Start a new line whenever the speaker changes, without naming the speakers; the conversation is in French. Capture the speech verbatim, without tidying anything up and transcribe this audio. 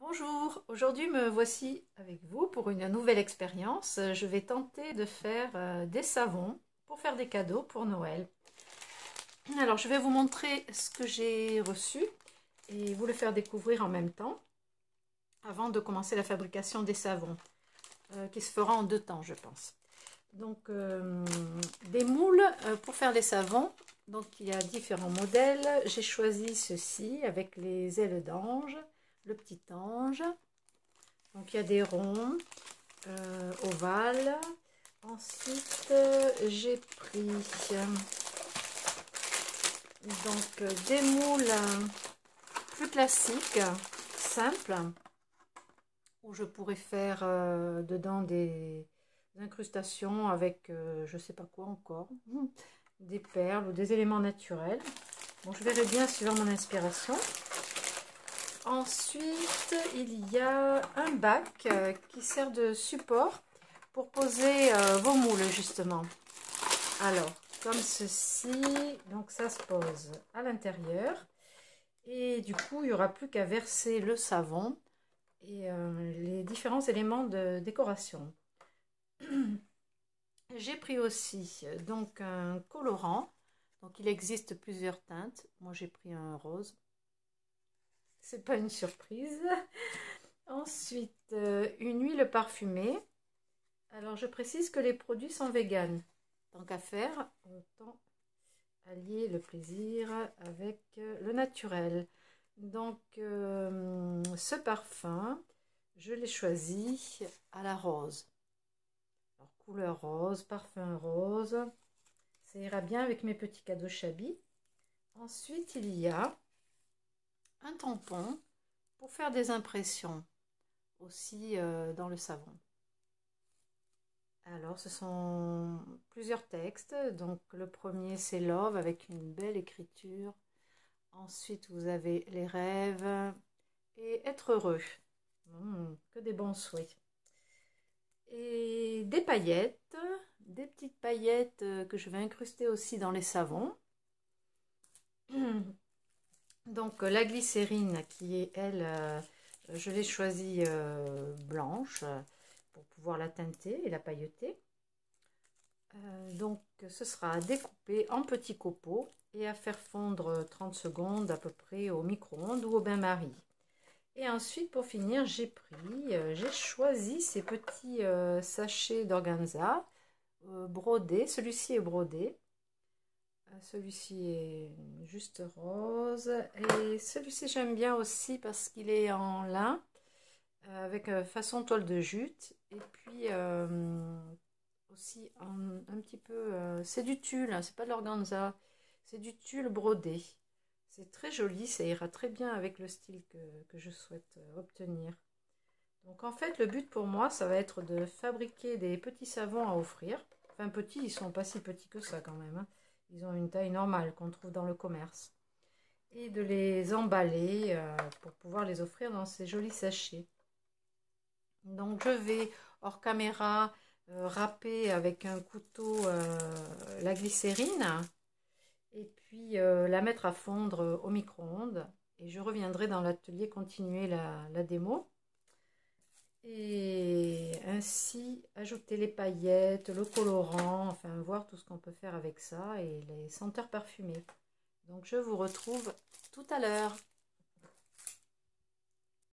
Bonjour, aujourd'hui me voici avec vous pour une nouvelle expérience. Je vais tenter de faire euh, des savons pour faire des cadeaux pour Noël. Alors je vais vous montrer ce que j'ai reçu et vous le faire découvrir en même temps avant de commencer la fabrication des savons euh, qui se fera en deux temps je pense. Donc euh, des moules euh, pour faire les savons. Donc il y a différents modèles. J'ai choisi ceci avec les ailes d'ange, le petit ange. Donc il y a des ronds, euh, ovales. Ensuite euh, j'ai pris donc euh, des moules plus classiques, simples, où je pourrais faire euh, dedans des incrustations avec euh, je sais pas quoi encore, des perles ou des éléments naturels. Bon, je verrai bien suivant mon inspiration. Ensuite, il y a un bac euh, qui sert de support pour poser euh, vos moules, justement. Alors, comme ceci, donc ça se pose à l'intérieur. Et du coup, il n'y aura plus qu'à verser le savon et euh, les différents éléments de décoration. J'ai pris aussi donc un colorant. Donc, il existe plusieurs teintes. Moi, j'ai pris un rose. C'est pas une surprise. Ensuite, euh, une huile parfumée. Alors, je précise que les produits sont véganes. Tant qu'à faire, autant allier le plaisir avec euh, le naturel. Donc, euh, ce parfum, je l'ai choisi à la rose. Alors, couleur rose, parfum rose. Ça ira bien avec mes petits cadeaux Chabi. Ensuite, il y a un tampon pour faire des impressions aussi euh, dans le savon. Alors, ce sont plusieurs textes. Donc, le premier, c'est Love avec une belle écriture. Ensuite, vous avez les rêves et être heureux. Mmh, que des bons souhaits. Et des paillettes, des petites paillettes que je vais incruster aussi dans les savons. Donc, la glycérine qui est, elle, euh, je l'ai choisie euh, blanche pour pouvoir la teinter et la pailleter. Euh, donc ce sera à découper en petits copeaux et à faire fondre trente secondes à peu près au micro-ondes ou au bain-marie. Et ensuite pour finir j'ai pris, euh, j'ai choisi ces petits euh, sachets d'organza euh, brodés. Celui-ci est brodé, euh, celui-ci est juste rose et celui-ci j'aime bien aussi parce qu'il est en lin euh, avec euh, façon toile de jute et puis euh, aussi un, un petit peu, euh, c'est du tulle, hein, c'est pas de l'organza, c'est du tulle brodé. C'est très joli, ça ira très bien avec le style que, que je souhaite euh, obtenir. Donc en fait, le but pour moi, ça va être de fabriquer des petits savons à offrir. Enfin petits, ils sont pas si petits que ça quand même, hein. Ils ont une taille normale qu'on trouve dans le commerce. Et de les emballer euh, pour pouvoir les offrir dans ces jolis sachets. Donc je vais hors caméra euh, râper avec un couteau euh, la glycérine et puis euh, la mettre à fondre au micro-ondes et je reviendrai dans l'atelier continuer la, la démo et ainsi ajouter les paillettes, le colorant, enfin voir tout ce qu'on peut faire avec ça et les senteurs parfumées. Donc je vous retrouve tout à l'heure.